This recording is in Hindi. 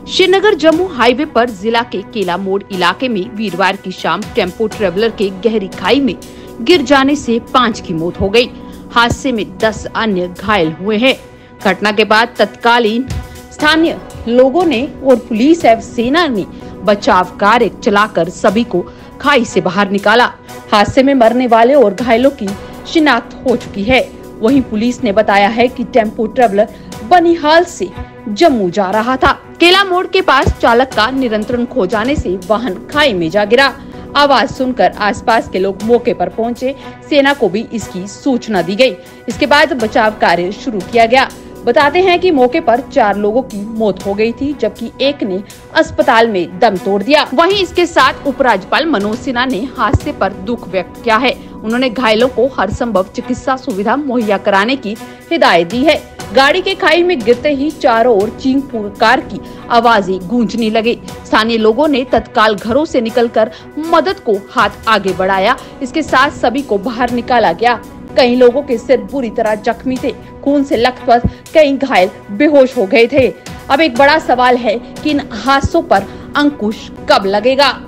श्रीनगर जम्मू हाईवे पर जिला के केला मोड़ इलाके में वीरवार की शाम टेम्पो ट्रेवलर के गहरी खाई में गिर जाने से 5 की मौत हो गई। हादसे में 10 अन्य घायल हुए हैं। घटना के बाद तत्कालीन स्थानीय लोगों ने और पुलिस एवं सेना ने बचाव कार्य चलाकर सभी को खाई से बाहर निकाला। हादसे में मरने वाले और घायलों की शिनाख्त हो चुकी है। वहीं पुलिस ने बताया है कि टेम्पो ट्रेवलर बनिहाल से जम्मू जा रहा था। केला मोड़ के पास चालक का नियंत्रण खो जाने से वाहन खाई में जा गिरा। आवाज सुनकर आसपास के लोग मौके पर पहुंचे। सेना को भी इसकी सूचना दी गई। इसके बाद बचाव कार्य शुरू किया गया। बताते हैं कि मौके पर 4 लोगों की मौत हो गई थी, जबकि एक ने अस्पताल में दम तोड़ दिया। वहीं इसके साथ उपराज्यपाल मनोज सिन्हा ने हादसे पर दुख व्यक्त किया है। उन्होंने घायलों को हर संभव चिकित्सा सुविधा मुहैया कराने की हिदायत दी है। गाड़ी के खाई में गिरते ही चारों ओर चीख पुकार की आवाजें गूंजने लगी। स्थानीय लोगों ने तत्काल घरों से निकलकर मदद को हाथ आगे बढ़ाया। इसके साथ सभी को बाहर निकाला गया। कई लोगों के सिर बुरी तरह जख्मी थे। खून से लथपथ कई घायल बेहोश हो गए थे। अब एक बड़ा सवाल है कि इन हादसों पर अंकुश कब लगेगा।